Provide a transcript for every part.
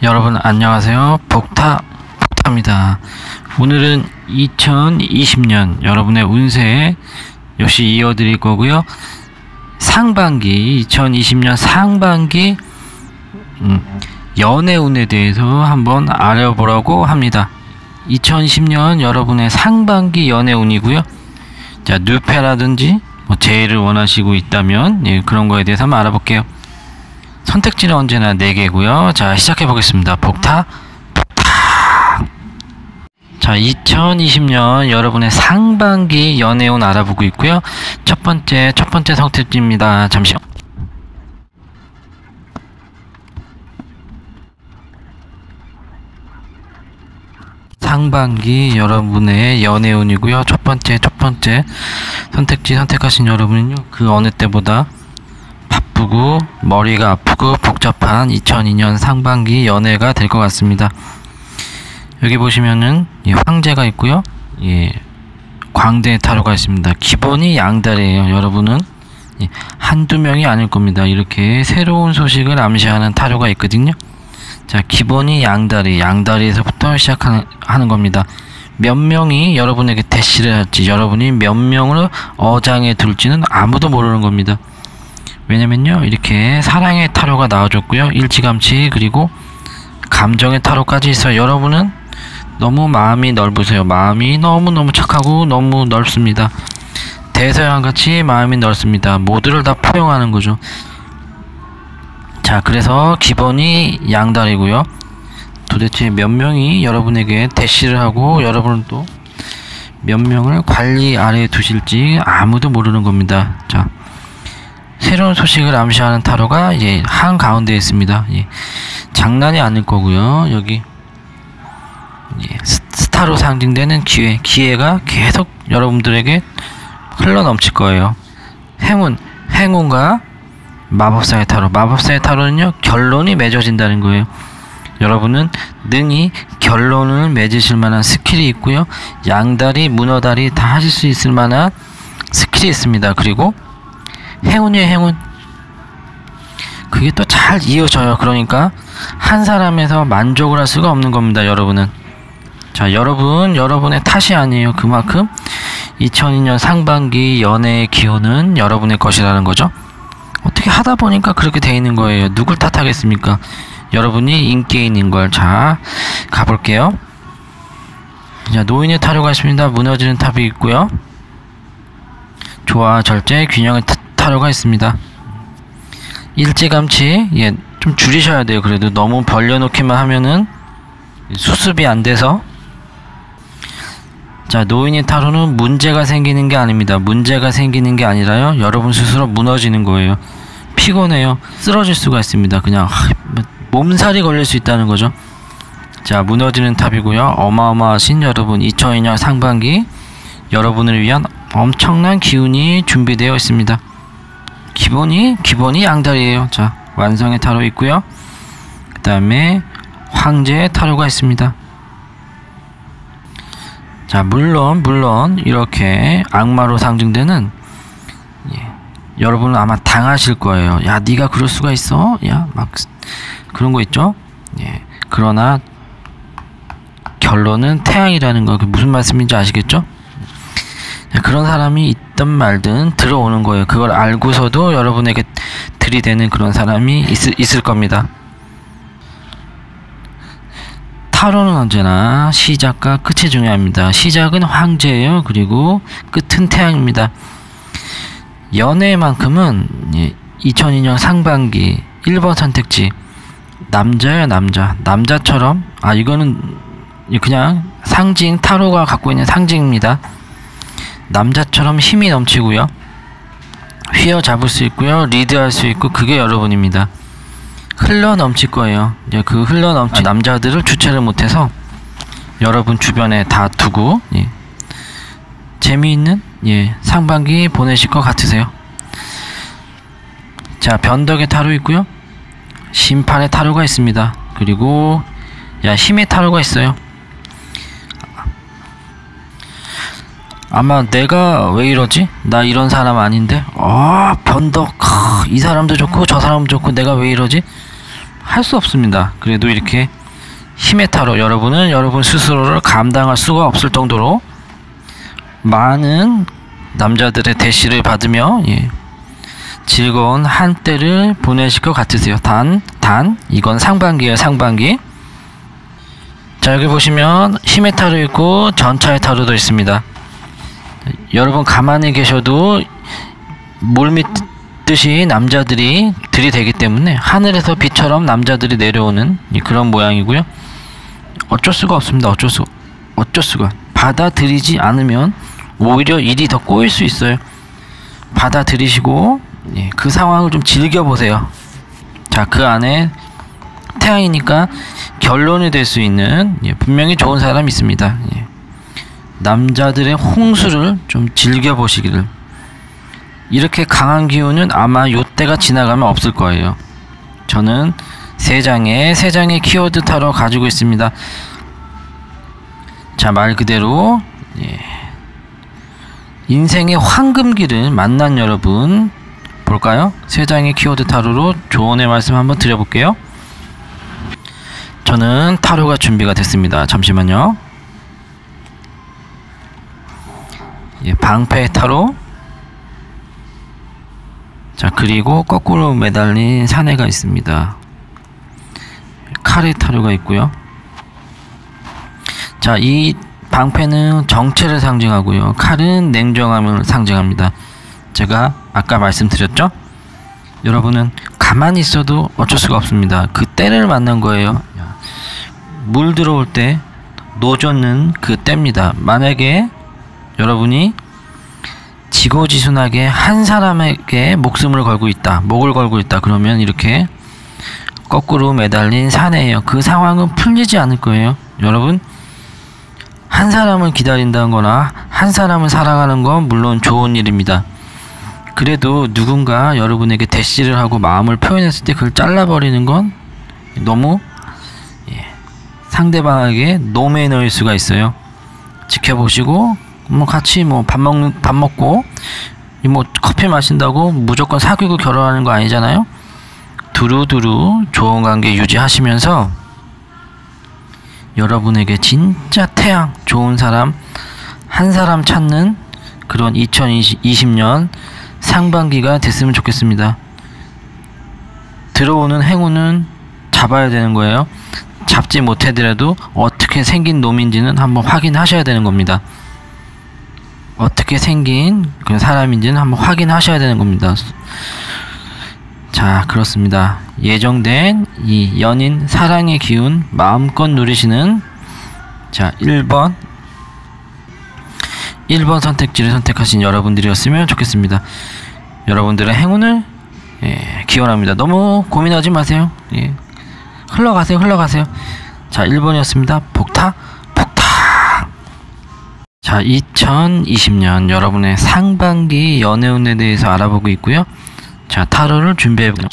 여러분 안녕하세요. 복타입니다. 오늘은 2020년 여러분의 운세 역시 이어드릴 거고요. 상반기 2020년 상반기 연애운에 대해서 한번 알아보려고 합니다. 2010년 여러분의 상반기 연애운이고요. 자, 뉴페라든지 제의를 원하시고 있다면 그런 거에 대해서 한번 알아볼게요. 선택지는 언제나 4개고요. 자, 시작해 보겠습니다. 복타. 자, 2020년 여러분의 상반기 연애운 알아보고 있고요. 첫 번째 선택지입니다. 잠시요. 상반기 여러분의 연애운이고요. 첫 번째 선택지 선택하신 여러분은요, 그 어느 때보다 바쁘고 머리가 아프고 복잡한 2002년 상반기 연애가 될 것 같습니다. 여기 보시면은 황제가 있고요. 광대 타로가 있습니다. 기본이 양다리예요. 여러분은 한두 명이 아닐 겁니다. 이렇게 새로운 소식을 암시하는 타로가 있거든요. 자, 기본이 양다리에서부터 시작하는 겁니다. 몇 명이 여러분에게 대시를 할지, 여러분이 몇 명을 어장에 둘지는 아무도 모르는 겁니다. 왜냐면요, 이렇게 사랑의 타로가 나와줬고요, 일찌감치, 그리고 감정의 타로까지 있어요. 여러분은 너무 마음이 넓으세요. 마음이 너무너무 착하고 너무 넓습니다. 대서양같이 마음이 넓습니다. 모두를 다 포용하는 거죠. 자, 그래서 기본이 양다리고요. 도대체 몇 명이 여러분에게 대시를 하고 여러분은 또 몇 명을 관리 아래에 두실지 아무도 모르는 겁니다. 자, 새로운 소식을 암시하는 타로가 한가운데에 있습니다. 장난이 아닐 거고요. 여기 스타로 상징되는 기회가 계속 여러분들에게 흘러넘칠 거예요. 행운과 마법사의 타로는요, 결론이 맺어진다는 거예요. 여러분은 능히 결론을 맺으실 만한 스킬이 있고요, 양다리, 문어다리 다 하실 수 있을 만한 스킬이 있습니다. 그리고 행운이에요, 행운. 그게 또 잘 이어져요. 그러니까 한 사람에서 만족을 할 수가 없는 겁니다, 여러분은. 자, 여러분의 탓이 아니에요. 그만큼 2002년 상반기 연애의 기운은 여러분의 것이라는 거죠. 어떻게 하다 보니까 그렇게 돼 있는 거예요. 누굴 탓하겠습니까? 여러분이 인기인인 걸. 자, 가볼게요. 자, 노인의 타로가 있습니다. 무너지는 탑이 있고요. 조화, 절제, 균형의 타로가 있습니다. 일찌감치 좀 줄이셔야 돼요. 그래도 너무 벌려놓기만 하면은 수습이 안 돼서. 자, 노인의 타로는 문제가 생기는 게 아닙니다. 문제가 생기는 게 아니라요, 여러분 스스로 무너지는 거예요. 피곤해요. 쓰러질 수가 있습니다. 그냥 몸살이 걸릴 수 있다는 거죠. 자, 무너지는 탑이고요. 어마어마하신 여러분, 2002년 상반기 여러분을 위한 엄청난 기운이 준비되어 있습니다. 기본이 양다리예요. 자, 완성의 타로 있고요. 그 다음에 황제의 타로가 있습니다. 자, 물론 이렇게 악마로 상징되는, 여러분은 아마 당하실 거예요. 야, 네가 그럴 수가 있어? 야, 막 그런 거 있죠? 그러나 결론은 태양이라는 거, 무슨 말씀인지 아시겠죠? 그런 사람이 있든 말든 들어오는 거예요. 그걸 알고서도 여러분에게 들이대는 그런 사람이 있을 겁니다. 타로는 언제나 시작과 끝이 중요합니다. 시작은 황제예요. 그리고 끝은 태양입니다. 연애만큼은 2002년 상반기 1번 선택지, 남자예요. 남자처럼, 이거는 그냥 상징, 타로가 갖고 있는 상징입니다. 남자처럼 힘이 넘치고요, 휘어잡을 수 있고요, 리드할 수 있고, 그게 여러분입니다. 흘러넘칠 거예요. 그 흘러넘친 남자들을 주체를 못해서 여러분 주변에 다 두고 재미있는 상반기 보내실 것 같으세요. 자, 변덕의 타로 있고요, 심판의 타로가 있습니다. 그리고 힘의 타로가 있어요. 아마 내가 왜 이러지? 나 이런 사람 아닌데? 변덕, 이 사람도 좋고 저 사람도 좋고 내가 왜 이러지? 할 수 없습니다. 그래도 이렇게 힘의 타로, 여러분은 여러분 스스로를 감당할 수가 없을 정도로 많은 남자들의 대시를 받으며 즐거운 한때를 보내실 것 같으세요. 단 이건 상반기예요. 상반기. 자, 여기 보시면 힘의 타로 있고 전차의 타로도 있습니다. 여러분 가만히 계셔도 물밀듯이 남자들이 들이대기 때문에 하늘에서 비처럼 남자들이 내려오는 그런 모양이고요. 어쩔 수가 없습니다. 어쩔 수가. 받아들이지 않으면 오히려 일이 더 꼬일 수 있어요. 받아들이시고 그 상황을 좀 즐겨보세요. 자, 그 안에 태양이니까 결론이 될 수 있는 분명히 좋은 사람이 있습니다. 남자들의 홍수를 좀 즐겨보시기를. 이렇게 강한 기운은 아마 요때가 지나가면 없을 거예요. 저는 세 장의 키워드 타로 가지고 있습니다. 자, 말 그대로 인생의 황금기를 만난 여러분 볼까요? 세 장의 키워드 타로로 조언의 말씀 한번 드려볼게요. 저는 타로가 준비가 됐습니다. 잠시만요. 방패 타로. 자, 그리고 거꾸로 매달린 사내가 있습니다. 칼의 타로가 있고요. 자, 이 방패는 정체를 상징하고요. 칼은 냉정함을 상징합니다. 제가 아까 말씀드렸죠? 여러분은 가만히 있어도 어쩔 수가 없습니다. 그 때를 만난 거예요. 물 들어올 때 노젓는 그 때입니다. 만약에 여러분이 지고지순하게 한 사람에게 목숨을 걸고 있다, 목을 걸고 있다, 그러면 이렇게 거꾸로 매달린 사내예요. 그 상황은 풀리지 않을 거예요. 여러분, 한 사람을 기다린다는 거나 한 사람을 사랑하는 건 물론 좋은 일입니다. 그래도 누군가 여러분에게 대시를 하고 마음을 표현했을 때 그걸 잘라버리는 건 너무 상대방에게 노매너일 수가 있어요. 지켜보시고 같이 밥 먹고 커피 마신다고 무조건 사귀고 결혼하는 거 아니잖아요. 두루두루 좋은 관계 유지하시면서 여러분에게 진짜 태양, 좋은 사람 한 사람 찾는 그런 2020년 상반기가 됐으면 좋겠습니다. 들어오는 행운은 잡아야 되는 거예요. 잡지 못하더라도 어떻게 생긴 놈인지는 한번 확인하셔야 되는 겁니다. 어떻게 생긴 그런 사람인지는 한번 확인하셔야 되는 겁니다. 자, 그렇습니다. 예정된 이 연인 사랑의 기운 마음껏 누리시는, 자, 1번 선택지를 선택하신 여러분들이었으면 좋겠습니다. 여러분들의 행운을 기원합니다. 너무 고민하지 마세요. 흘러가세요. 자, 1번이었습니다. 복타. 자, 2020년 여러분의 상반기 연애운에 대해서 알아보고 있고요. 자, 타로를 준비해보죠.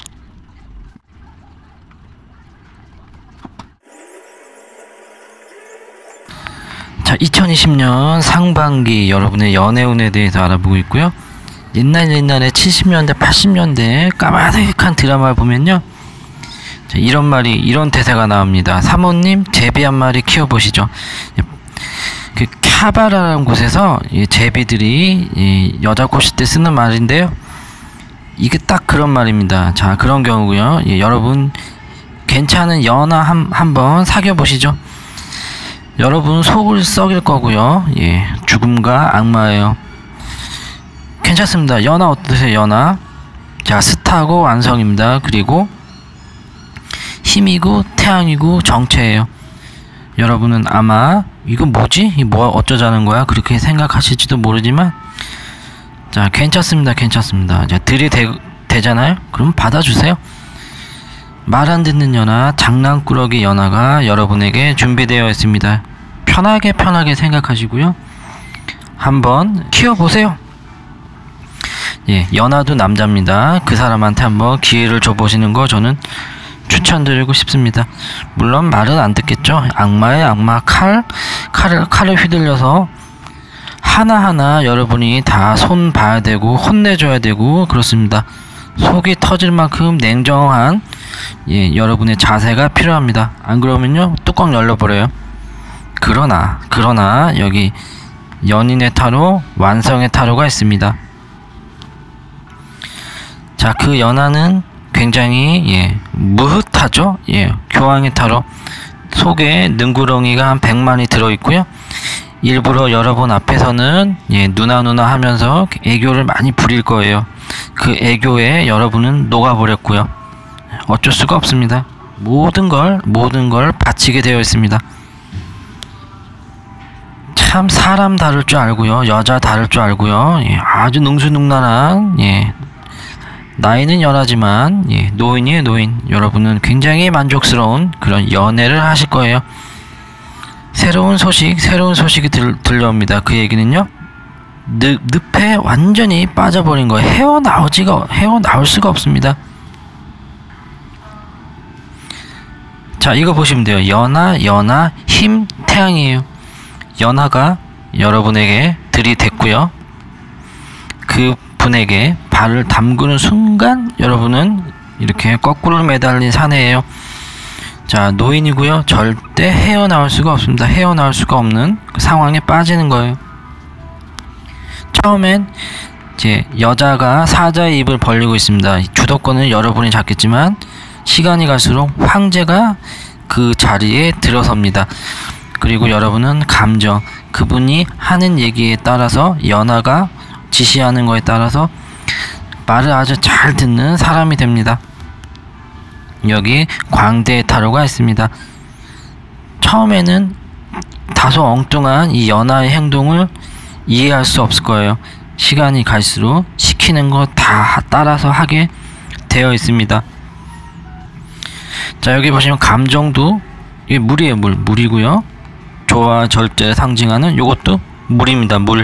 자, 2020년 상반기 여러분의 연애운에 대해서 알아보고 있고요. 옛날에 70년대 80년대 까마득한 드라마를 보면요, 자, 이런 대사가 나옵니다. 사모님 제비 한 마리 키워보시죠. 그 캬바라라는 곳에서 이 제비들이 여자 꼬실 때 쓰는 말인데요, 이게 딱 그런 말입니다. 자, 그런 경우고요. 여러분 괜찮은 연하 한번 사귀어 보시죠. 여러분 속을 썩일 거고요. 죽음과 악마예요. 괜찮습니다. 연하 어떠세요? 연하. 자, 스타고 완성입니다. 그리고 힘이고 태양이고 정체예요. 여러분은 아마 이거 뭐지? 어쩌자는 거야? 그렇게 생각하실지도 모르지만, 자, 괜찮습니다. 자, 들이대잖아요? 그럼 받아주세요. 말 안 듣는 연하, 장난꾸러기 연하가 여러분에게 준비되어 있습니다. 편하게 생각하시고요. 한번 키워보세요. 연하도 남자입니다. 그 사람한테 한번 기회를 줘보시는 거 저는 추천드리고 싶습니다. 물론 말은 안 듣겠죠. 악마의 악마, 칼을 휘둘려서 하나하나 여러분이 다 손 봐야 되고 혼내줘야 되고 그렇습니다. 속이 터질 만큼 냉정한 예, 여러분의 자세가 필요합니다. 안 그러면요 뚜껑 열려버려요. 그러나 여기 연인의 타로, 완성의 타로가 있습니다. 자, 그 연화는 굉장히 무흐하죠. 교황의 타로 속에 능구렁이가 한 100만이 들어있고요. 일부러 여러분 앞에서는 누나 하면서 애교를 많이 부릴 거예요. 그 애교에 여러분은 녹아버렸고요. 어쩔 수가 없습니다. 모든 걸 바치게 되어 있습니다. 참 사람 다룰 줄 알고요, 여자 다룰 줄 알고요, 아주 능수능란한, 나이는 연하지만 노인이에요. 노인. 여러분은 굉장히 만족스러운 그런 연애를 하실 거예요. 새로운 소식이 들려옵니다. 그 얘기는요, 늪에 완전히 빠져버린 거예요. 헤어나올 수가 없습니다. 자, 이거 보시면 돼요. 연하 힘 태양이에요. 연하가 여러분에게 들이댔고요. 그 분에게 발을 담그는 순간 여러분은 이렇게 거꾸로 매달린 사내예요. 자, 노인이고요. 절대 헤어나올 수가 없습니다. 헤어나올 수가 없는 그 상황에 빠지는 거예요. 처음엔 이제 여자가 사자의 입을 벌리고 있습니다. 주도권은 여러분이 잡겠지만 시간이 갈수록 황제가 그 자리에 들어섭니다. 그리고 여러분은 감정, 그분이 하는 얘기에 따라서, 연하가 지시하는 거에 따라서 말을 아주 잘 듣는 사람이 됩니다. 여기 광대의 타로가 있습니다. 처음에는 다소 엉뚱한 이 연하의 행동을 이해할 수 없을 거예요. 시간이 갈수록 시키는 거 다 따라서 하게 되어 있습니다. 자, 여기 보시면 감정도 이게 물이에요. 물이고요. 조와 절제를 상징하는 요것도 물입니다. 물.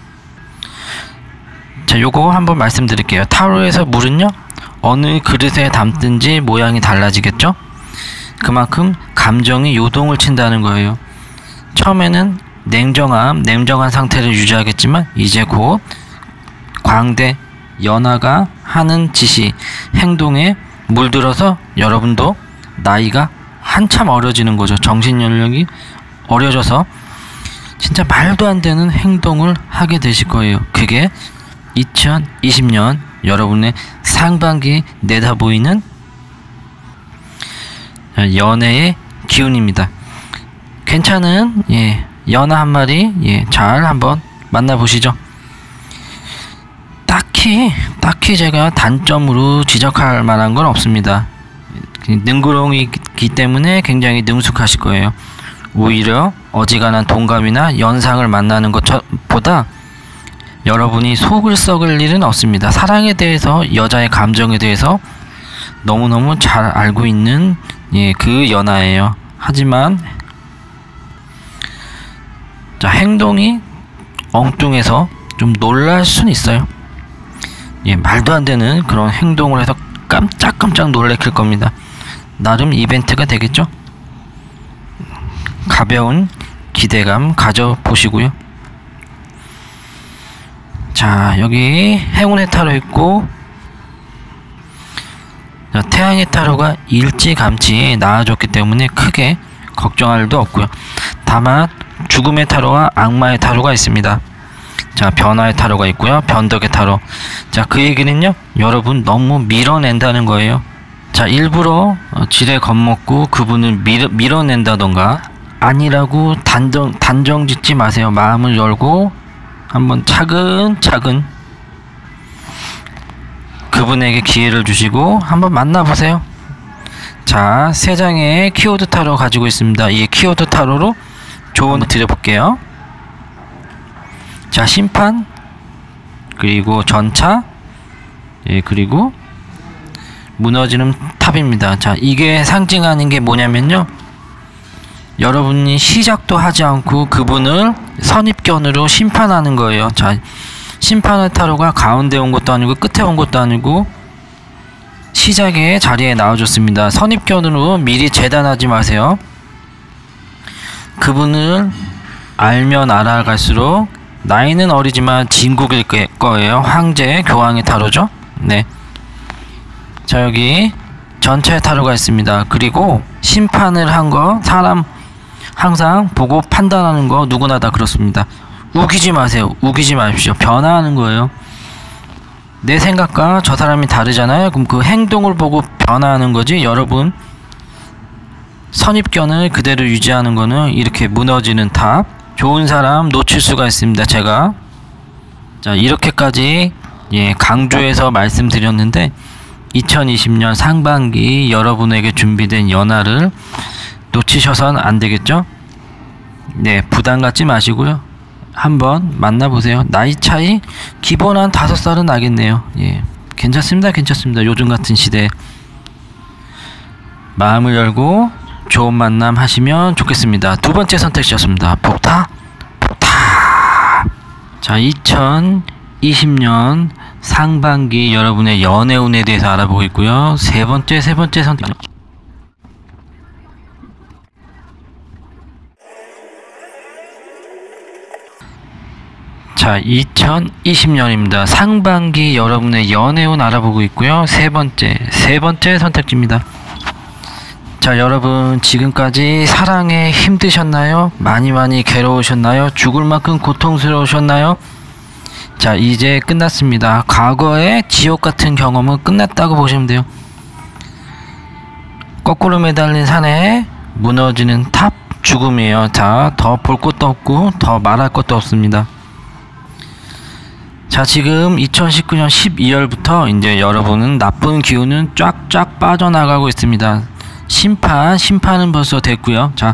자, 요거 한번 말씀드릴게요. 타로에서 물은요, 어느 그릇에 담든지 모양이 달라지겠죠? 그만큼 감정이 요동을 친다는 거예요. 처음에는 냉정한 상태를 유지하겠지만 이제 곧 광대, 연하가 하는 지시, 행동에 물들어서 여러분도 나이가 한참 어려지는 거죠. 정신연령이 어려져서 진짜 말도 안 되는 행동을 하게 되실 거예요. 그게 2020년 여러분의 상반기에 내다보이는 연애의 기운입니다. 괜찮은 연하 한 마리 잘 한번 만나보시죠. 딱히 제가 단점으로 지적할 만한 건 없습니다. 능구렁이기 때문에 굉장히 능숙하실 거예요. 오히려 어지간한 동감이나 연상을 만나는 것보다 여러분이 속을 썩을 일은 없습니다. 사랑에 대해서, 여자의 감정에 대해서 너무너무 잘 알고 있는 그 연하예요. 하지만 자, 행동이 엉뚱해서 좀 놀랄 수는 있어요. 말도 안 되는 그런 행동을 해서 깜짝 놀래킬 겁니다. 나름 이벤트가 되겠죠? 가벼운 기대감 가져보시고요. 자, 여기 행운의 타로 있고, 자, 태양의 타로가 일찌감치 나아졌기 때문에 크게 걱정할 일도 없고요. 다만 죽음의 타로와 악마의 타로가 있습니다. 자, 변화의 타로가 있고요. 변덕의 타로. 자, 그 얘기는요, 여러분 너무 밀어낸다는 거예요. 자, 일부러 지레 겁먹고 그분을 밀어낸다던가, 아니라고 단정 짓지 마세요. 마음을 열고 한번 차근차근 그분에게 기회를 주시고 한번 만나보세요. 자, 3장의 키워드 타로 가지고 있습니다. 이 키워드 타로로 조언을 드려볼게요. 자, 심판, 그리고 전차, 그리고 무너지는 탑입니다. 자, 이게 상징하는 게 뭐냐면요, 여러분이 시작도 하지 않고 그분을 선입견으로 심판하는 거예요. 자, 심판의 타로가 가운데 온 것도 아니고 끝에 온 것도 아니고 시작의 자리에 나와줬습니다. 선입견으로 미리 재단하지 마세요. 그분을 알면 알아갈수록 나이는 어리지만 진국일 거예요. 황제, 교황의 타로죠. 네. 자, 여기 전체 타로가 있습니다. 그리고 심판을 한 거 사람 항상 보고 판단하는 거 누구나 다 그렇습니다. 우기지 마세요. 우기지 마십시오. 변화하는 거예요. 내 생각과 저 사람이 다르잖아요. 그럼 그 행동을 보고 변화하는 거지. 여러분 선입견을 그대로 유지하는 거는 이렇게 무너지는 탑. 좋은 사람 놓칠 수가 있습니다. 제가 자 이렇게까지 강조해서 말씀드렸는데 2020년 상반기 여러분에게 준비된 연화를 놓치셔선 안 되겠죠? 네, 부담 갖지 마시고요. 한번 만나보세요. 나이 차이 기본 한 5살은 나겠네요. 예, 괜찮습니다. 괜찮습니다. 요즘 같은 시대에 마음을 열고 좋은 만남 하시면 좋겠습니다. 두 번째 선택지였습니다. 복타. 자, 2020년 상반기 여러분의 연애운에 대해서 알아보고 있고요. 세 번째 선택. 자, 2020년입니다. 상반기 여러분의 연애운 알아보고 있고요. 세 번째 선택지입니다. 자, 여러분 지금까지 사랑에 힘드셨나요? 많이 괴로우셨나요? 죽을 만큼 고통스러우셨나요? 자, 이제 끝났습니다. 과거의 지옥 같은 경험은 끝났다고 보시면 돼요. 거꾸로 매달린 산에 무너지는 탑, 죽음이에요. 자, 더 볼 것도 없고 더 말할 것도 없습니다. 자, 지금 2019년 12월부터 이제 여러분은 나쁜 기운은 쫙쫙 빠져나가고 있습니다. 심판은 벌써 됐고요. 자,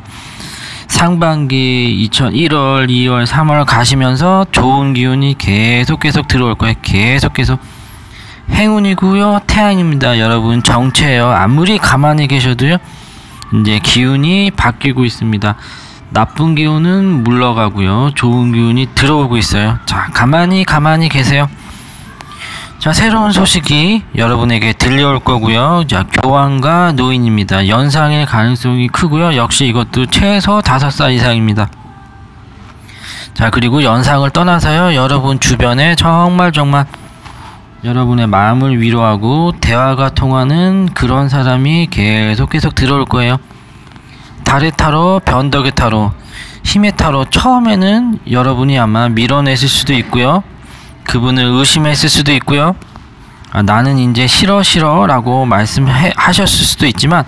상반기 2001월, 2월, 3월 가시면서 좋은 기운이 계속 들어올 거예요. 계속 행운이고요. 태양입니다. 여러분 정체예요. 아무리 가만히 계셔도요. 이제 기운이 바뀌고 있습니다. 나쁜 기운은 물러가고요. 좋은 기운이 들어오고 있어요. 자, 가만히 계세요. 자, 새로운 소식이 여러분에게 들려올 거고요. 자, 교환과 노인입니다. 연상의 가능성이 크고요. 역시 이것도 최소 5살 이상입니다. 자, 그리고 연상을 떠나서요. 여러분 주변에 정말 여러분의 마음을 위로하고 대화가 통하는 그런 사람이 계속 들어올 거예요. 달의 타로, 변덕의 타로, 힘의 타로. 처음에는 여러분이 아마 밀어내실 수도 있고요. 그분을 의심했을 수도 있고요. 나는 이제 싫어 라고 말씀하셨을 수도 있지만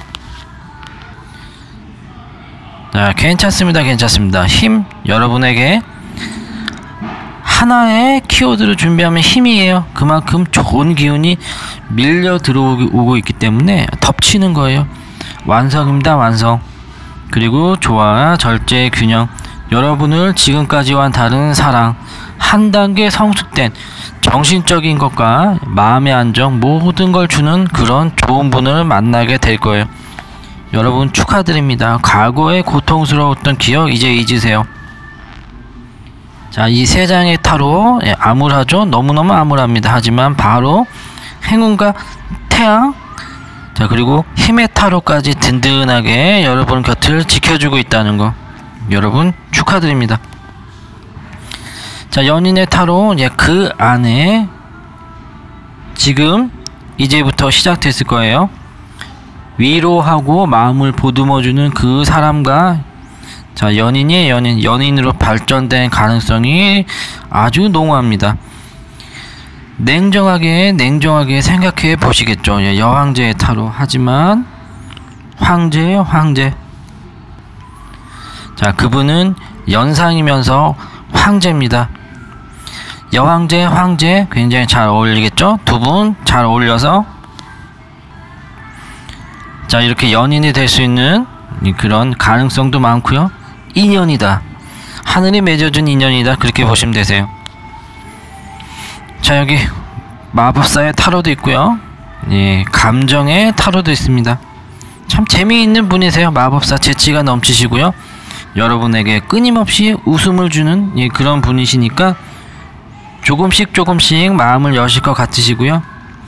자, 괜찮습니다. 힘, 여러분에게 하나의 키워드를 준비하면 힘이에요. 그만큼 좋은 기운이 밀려 들어오고 있기 때문에 덮치는 거예요. 완성입니다. 완성. 그리고 조화, 절제, 균형. 여러분을 지금까지와는 다른 사랑, 한 단계 성숙된 정신적인 것과 마음의 안정, 모든 걸 주는 그런 좋은 분을 만나게 될 거예요. 여러분 축하드립니다. 과거에 고통스러웠던 기억 이제 잊으세요. 자, 이 세 장의 타로 암울하죠? 너무너무 암울합니다. 하지만 바로 행운과 태양, 자, 그리고 힘의 타로까지 든든하게 여러분 곁을 지켜주고 있다는 거, 여러분 축하드립니다. 자, 연인의 타로, 그 안에 지금 이제부터 시작됐을 거예요. 위로하고 마음을 보듬어주는 그 사람과, 자, 연인으로 발전된 가능성이 아주 농후합니다. 냉정하게 생각해 보시겠죠. 여왕제의 타로. 하지만 황제예요, 황제. 자, 그분은 연상이면서 황제입니다. 여왕제, 황제 굉장히 잘 어울리겠죠? 두 분 잘 어울려서 자, 이렇게 연인이 될 수 있는 그런 가능성도 많고요. 인연이다. 하늘이 맺어준 인연이다. 그렇게 보시면 되세요. 자, 여기 마법사의 타로도 있고요. 감정의 타로도 있습니다. 참 재미있는 분이세요. 마법사 재치가 넘치시고요. 여러분에게 끊임없이 웃음을 주는 그런 분이시니까 조금씩 마음을 여실 것 같으시고요.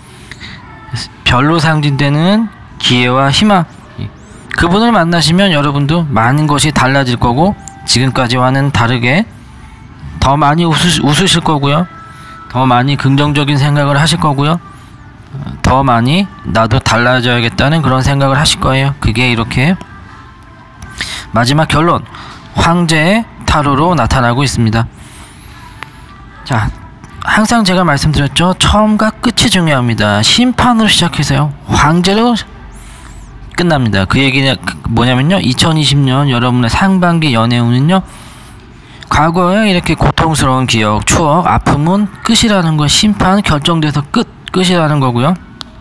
별로 상징되는 기회와 희망, 그분을 만나시면 여러분도 많은 것이 달라질 거고 지금까지와는 다르게 더 많이 웃으실 거고요. 더 많이 긍정적인 생각을 하실 거고요. 더 많이 나도 달라져야겠다는 그런 생각을 하실 거예요. 그게 이렇게 마지막 결론 황제의 타로로 나타나고 있습니다. 자, 항상 제가 말씀드렸죠. 처음과 끝이 중요합니다. 심판으로 시작해서요 황제로 끝납니다. 그 얘기는 뭐냐면요, 2020년 여러분의 상반기 연애운은요, 과거에 이렇게 고통스러운 기억, 추억, 아픔은 끝이라는 거, 심판 결정돼서 끝이라는 거고요.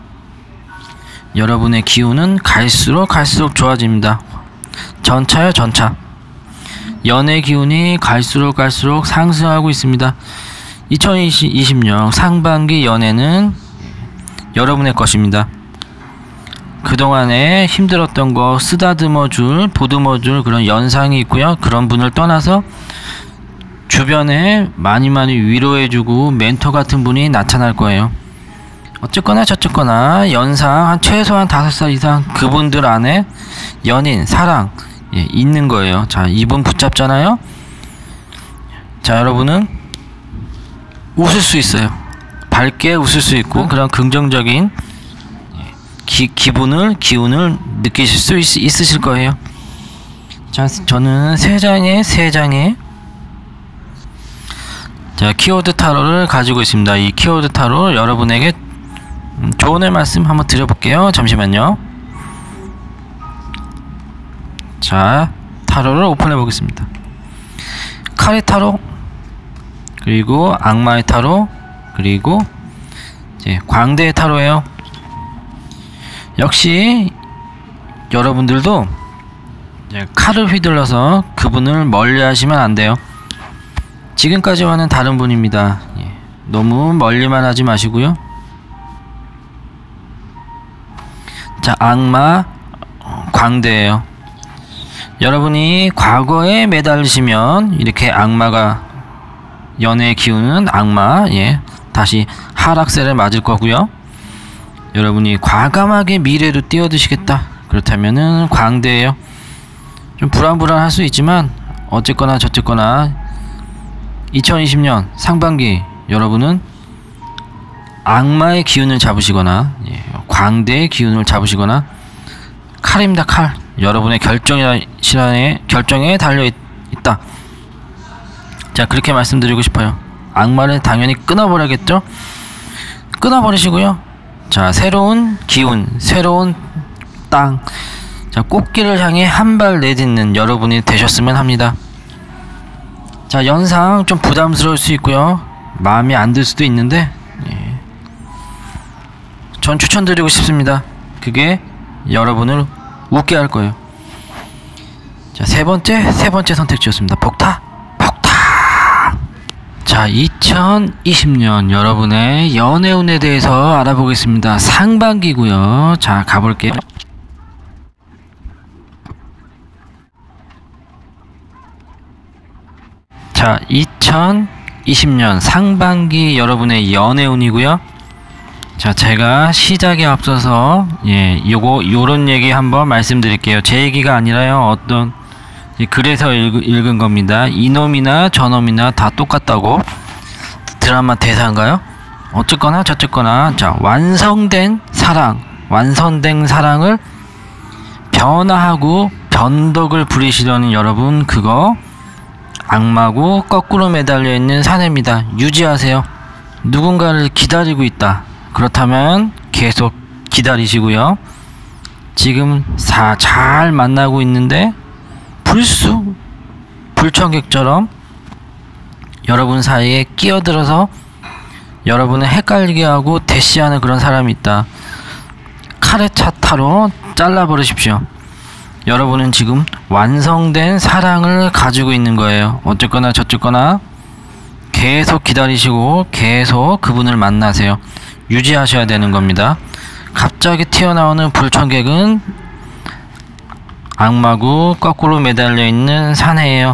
여러분의 기운은 갈수록 좋아집니다. 전차요, 전차. 연애 기운이 갈수록 상승하고 있습니다. 2020년 상반기 연애는 여러분의 것입니다. 그동안에 힘들었던 거 쓰다듬어줄, 보듬어줄 그런 연상이 있고요. 그런 분을 떠나서 주변에 많이 위로해주고 멘토 같은 분이 나타날 거예요. 어쨌거나 저쨌거나 연상 한 최소한 5살 이상 그분들 안에 연인, 사랑 있는 거예요. 자, 이분 붙잡잖아요. 자, 여러분은 웃을 수 있어요. 밝게 웃을 수 있고 그런 긍정적인 기운을 느끼실 수 있으실 거예요. 자, 저는 세 장의 자, 키워드 타로를 가지고 있습니다. 이 키워드 타로 여러분에게 조언의 말씀 한번 드려볼게요. 잠시만요. 자, 타로를 오픈해 보겠습니다. 카레 타로, 그리고 악마의 타로, 그리고 이제 광대의 타로예요. 역시 여러분들도 칼을 휘둘러서 그분을 멀리 하시면 안 돼요. 지금까지와는 다른 분입니다. 너무 멀리만 하지 마시고요. 자, 악마 광대예요. 여러분이 과거에 매달리시면 이렇게 악마가 연애의 기운은 악마 다시 하락세를 맞을 거고요. 여러분이 과감하게 미래로 뛰어드시겠다 그렇다면은 광대예요. 좀 불안할 수 있지만 어쨌거나 저쨌거나 2020년 상반기 여러분은 악마의 기운을 잡으시거나 광대의 기운을 잡으시거나 칼입니다. 칼. 여러분의 결정에 달려있다. 자, 그렇게 말씀드리고 싶어요. 악마를 당연히 끊어버려야겠죠. 끊어버리시고요. 자, 새로운 기운, 새로운 땅, 자, 꽃길을 향해 한 발 내딛는 여러분이 되셨으면 합니다. 자, 연상 좀 부담스러울 수 있고요. 마음에 안 들 수도 있는데 전 추천드리고 싶습니다. 그게 여러분을 웃게 할 거예요. 자, 세 번째 선택지였습니다. 복타. 자, 2020년 여러분의 연애운에 대해서 알아보겠습니다. 상반기고요. 자, 가볼게요. 자, 2020년 상반기 여러분의 연애운이고요. 자, 제가 시작에 앞서서 요런 얘기 한번 말씀드릴게요. 제 얘기가 아니라요, 어떤 그래서 읽은 겁니다. 이놈이나 저놈이나 다 똑같다고. 드라마 대사인가요? 어쨌거나 저쨌거나, 자, 완성된 사랑을 변화하고 변덕을 부리시려는 여러분, 그거 악마고 거꾸로 매달려 있는 사내입니다. 유지하세요. 누군가를 기다리고 있다. 그렇다면 계속 기다리시고요. 지금 잘 만나고 있는데 불청객처럼 여러분 사이에 끼어들어서 여러분을 헷갈리게 하고 대시하는 그런 사람이 있다. 칼의 차타로 잘라버리십시오. 여러분은 지금 완성된 사랑을 가지고 있는 거예요. 어쨌거나 저쨌거나 계속 기다리시고 계속 그분을 만나세요. 유지하셔야 되는 겁니다. 갑자기 튀어나오는 불청객은 악마고 거꾸로 매달려 있는 사내예요.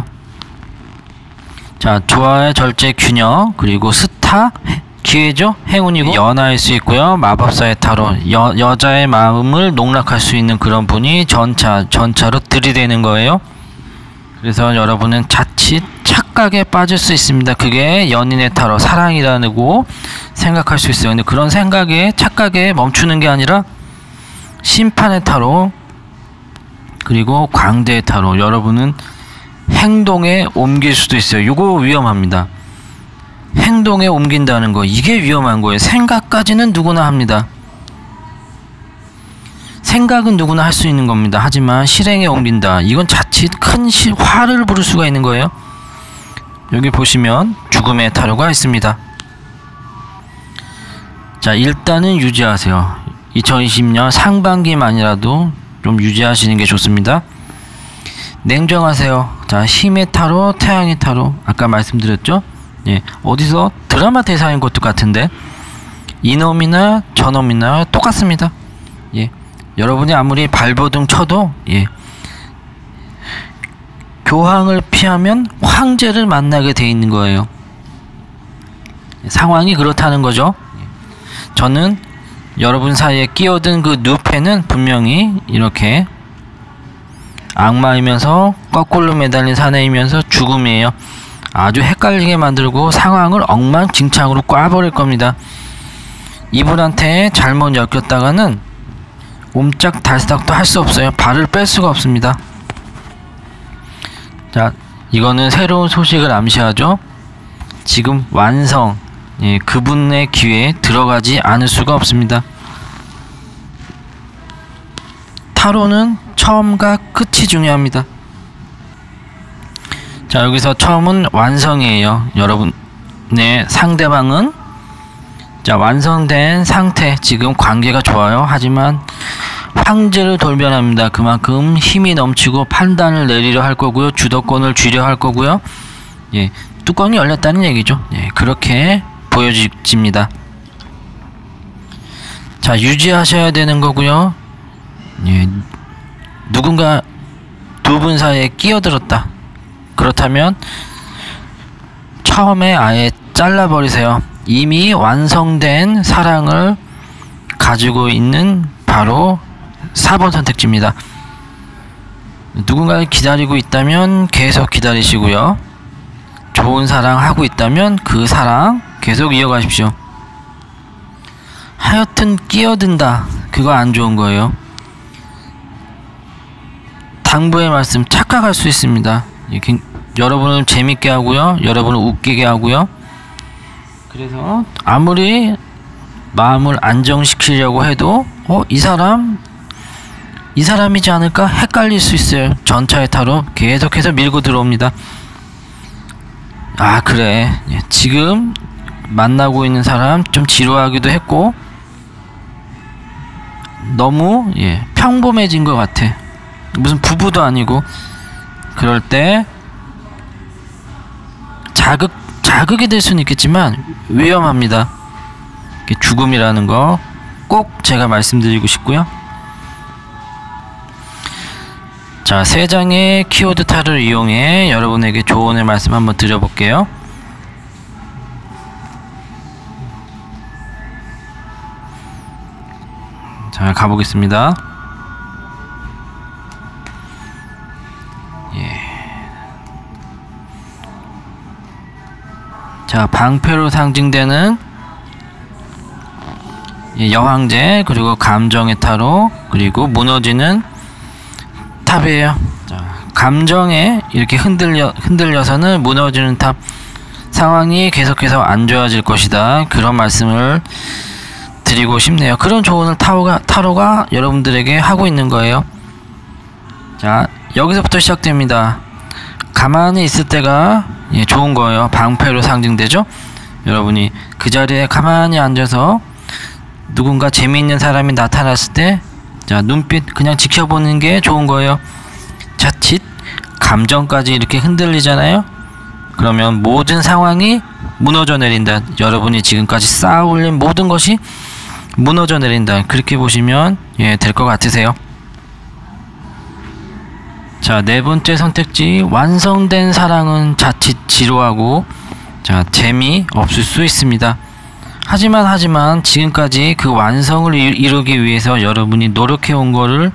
자, 조화의 절제 균형, 그리고 스타 기회죠. 행운이고 연하일 수 있고요. 마법사의 타로, 여자의 마음을 농락할 수 있는 그런 분이 전차로 들이대는 거예요. 그래서 여러분은 자칫 착각에 빠질 수 있습니다. 그게 연인의 타로, 사랑이라고 생각할 수 있어요. 근데 그런 생각에 착각에 멈추는 게 아니라 심판의 타로 그리고 광대의 타로 여러분은 행동에 옮길 수도 있어요. 이거 위험합니다. 행동에 옮긴다는 거 이게 위험한 거예요. 생각까지는 누구나 합니다. 생각은 누구나 할 수 있는 겁니다. 하지만 실행에 옮긴다. 이건 자칫 큰 화를 부를 수가 있는 거예요. 여기 보시면 죽음의 타로가 있습니다. 자, 일단은 유지하세요. 2020년 상반기만이라도 좀 유지하시는 게 좋습니다. 냉정하세요. 자, 힘의 타로, 태양의 타로 아까 말씀드렸죠? 예, 어디서 드라마 대사인 것도 같은데 이놈이나 저놈이나 똑같습니다. 예, 여러분이 아무리 발버둥 쳐도 예, 교황을 피하면 황제를 만나게 돼 있는 거예요. 상황이 그렇다는 거죠. 저는 여러분 사이에 끼어든 그 누페는 분명히 이렇게 악마이면서 거꾸로 매달린 사내이면서 죽음이에요. 아주 헷갈리게 만들고 상황을 엉망진창으로 꽈버릴 겁니다. 이분한테 잘못 엮였다가는 옴짝달싹도 할 수 없어요. 발을 뺄 수가 없습니다. 자, 이거는 새로운 소식을 암시하죠. 지금 완성, 예, 그분의 귀에 들어가지 않을 수가 없습니다. 타로는 처음과 끝이 중요합니다. 자, 여기서 처음은 완성이에요. 여러분의 상대방은 자, 완성된 상태, 지금 관계가 좋아요. 하지만 황제를 돌변합니다. 그만큼 힘이 넘치고 판단을 내리려 할 거고요. 주도권을 쥐려 할 거고요. 예, 뚜껑이 열렸다는 얘기죠. 예, 그렇게 보여집니다. 자, 유지하셔야 되는 거고요. 예, 누군가 두 분 사이에 끼어들었다. 그렇다면 처음에 아예 잘라버리세요. 이미 완성된 사랑을 가지고 있는 바로 4번 선택지입니다. 누군가를 기다리고 있다면 계속 기다리시고요. 좋은 사랑 하고 있다면 그 사랑 계속 이어가십시오. 하여튼 끼어든다. 그거 안 좋은 거예요. 당부의 말씀 착각할 수 있습니다. 여러분을 재밌게 하고요. 여러분을 웃기게 하고요. 그래서 아무리 마음을 안정시키려고 해도 이 사람이지 않을까 헷갈릴 수 있어요. 전차의 타로 계속해서 밀고 들어옵니다. 아, 그래, 지금 만나고 있는 사람 좀 지루하기도 했고 너무 평범해진 것 같아. 무슨 부부도 아니고. 그럴 때 자극이 될 수는 있겠지만 위험합니다. 죽음이라는 거 꼭 제가 말씀드리고 싶고요. 자, 3장의 키워드 타를 이용해 여러분에게 조언의 말씀 한번 드려볼게요. 자, 가보겠습니다. 자, 방패로 상징되는 여왕제, 그리고 감정의 타로, 그리고 무너지는 탑이에요. 자, 감정에 이렇게 흔들려서는 무너지는 탑, 상황이 계속해서 안 좋아질 것이다. 그런 말씀을 드리고 싶네요. 그런 조언을 타로가 여러분들에게 하고 있는 거예요. 자, 여기서부터 시작됩니다. 가만히 있을 때가 좋은 거예요. 방패로 상징되죠. 여러분이 그 자리에 가만히 앉아서 누군가 재미있는 사람이 나타났을 때, 자, 눈빛 그냥 지켜보는 게 좋은 거예요. 자칫 감정까지 이렇게 흔들리잖아요. 그러면 모든 상황이 무너져 내린다. 여러분이 지금까지 쌓아 올린 모든 것이 무너져 내린다. 그렇게 보시면 될 것 같으세요. 자, 4번째 선택지, 완성된 사랑은 자칫 지루하고 자, 재미없을 수 있습니다. 하지만 지금까지 그 완성을 이루기 위해서 여러분이 노력해온 거를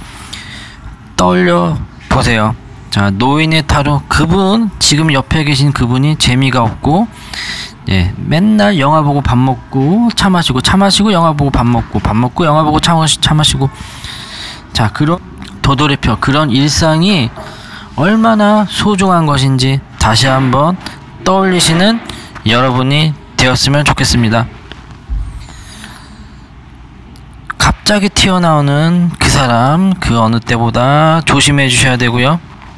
떠올려 보세요. 자, 노인의 타로, 그분, 지금 옆에 계신 그분이 재미가 없고 예, 맨날 영화 보고 밥 먹고 차 마시고 차 마시고 영화 보고 밥 먹고 밥 먹고 영화 보고 차 마시고. 자, 그런 도돌이표, 그런 일상이 얼마나 소중한 것인지 다시 한번 떠올리시는 여러분이 되었으면 좋겠습니다. 갑자기 튀어나오는 그 사람, 그 어느 때보다 조심해 주셔야 되고요.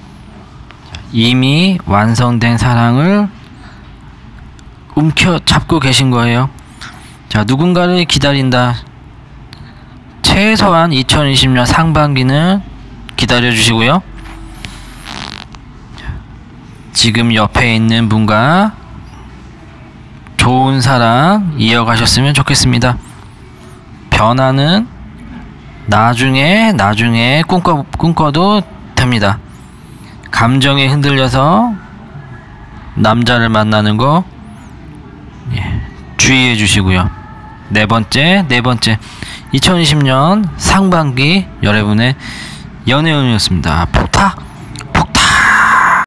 이미 완성된 사랑을 움켜잡고 계신 거예요. 자, 누군가를 기다린다. 최소한 2020년 상반기는 기다려 주시고요. 지금 옆에 있는 분과 좋은 사랑 이어가셨으면 좋겠습니다. 변화는 나중에 꿈꿔도 됩니다. 감정에 흔들려서 남자를 만나는 거 주의해 주시고요. 네 번째 2020년 상반기 여러분의 연애운이었습니다. 폭타!